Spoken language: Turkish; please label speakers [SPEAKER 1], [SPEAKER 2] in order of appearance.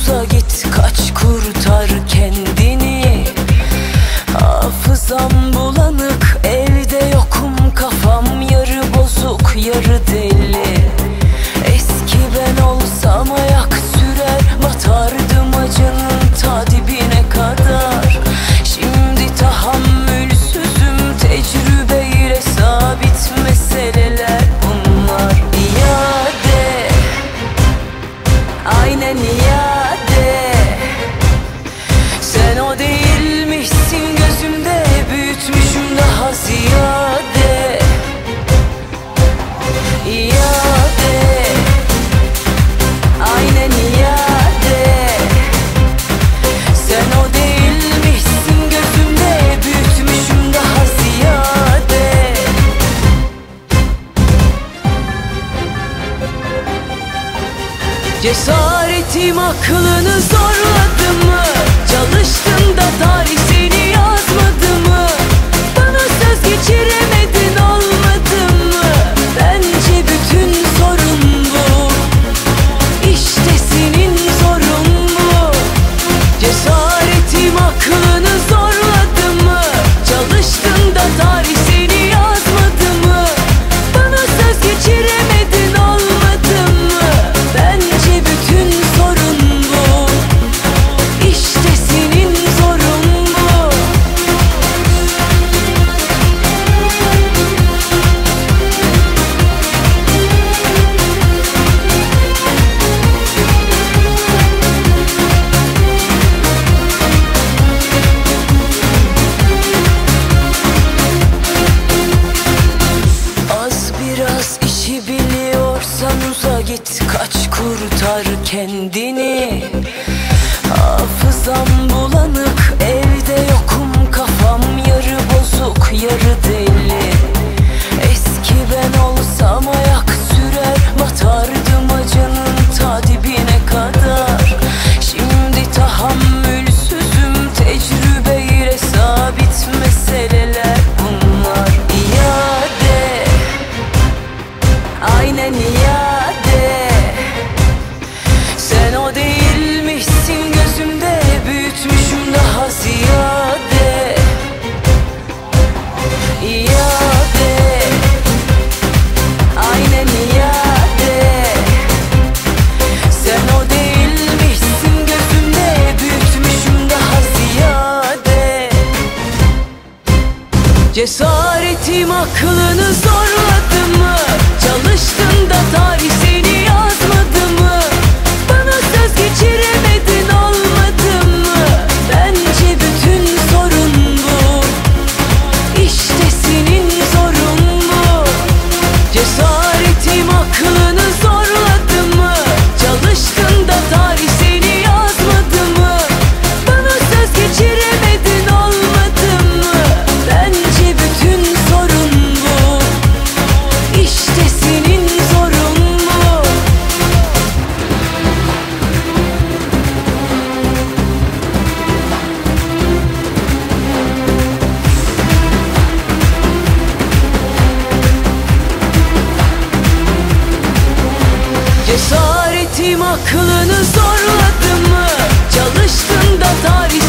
[SPEAKER 1] uza git, kaç kurtar kendini. Hafızam bulanık, evde yokum, kafam yarı bozuk yarı deli. Eski ben olsam ayak sürer, batardım acının ta dibine kadar. Şimdi tahammülsüzüm, tecrübeyle sabit meseleler bunlar. İade, aynen iade. Sen o değilmişsin, gözümde büyütmüşüm daha ziyade. İade, aynen iade. Sen o değilmişsin, gözümde büyütmüşüm daha ziyade. Cesaretim aklını zorladı mı? Çalıştın da tarih seni yazmadı mı? Bana söz geçiremedin, olmadı mı? Bence bütün sorun bu. İşte senin zorun bu. Cesaretim aklını zorladı mı? Çalıştın da tarih seni yazmadı mı? Bana söz geçiremedin, olmadı mı? Bence bütün sorun bu. İşte senin zorun bu. Az biraz işi biliyorsan uza git, kaç kurtar kendini. Hafızam bulanık, evde yokum, kafam yarı bozuk yarı deli. Eski ben olsam ayak sürer, batardım acının ta dibine kadar. Şimdi tahammülsüzüm, tecrübeyle sabit meseleler bunlar. İade, aynen iade. Sen o değilmişsin, gözümde büyütmüşüm daha ziyade. İade, aynen iade. Sen o değilmişsin, gözümde büyütmüşüm daha ziyade. Cesaretim aklını zorladı mı? Çalıştın da tarih seni yazmadı mı? Bana söz geçiremedin, olmadı mı? Bence bütün sorun bu. İşte senin zorun bu. Cesaretim aklını zorladı mı? Çalıştın da tarih seni yazmadı mı? Bana söz geçiremedin, olmadı mı? Bence bütün sorun bu. İşte senin zorun bu. Cesaretim aklını zorladı mı? Çalıştın da tarih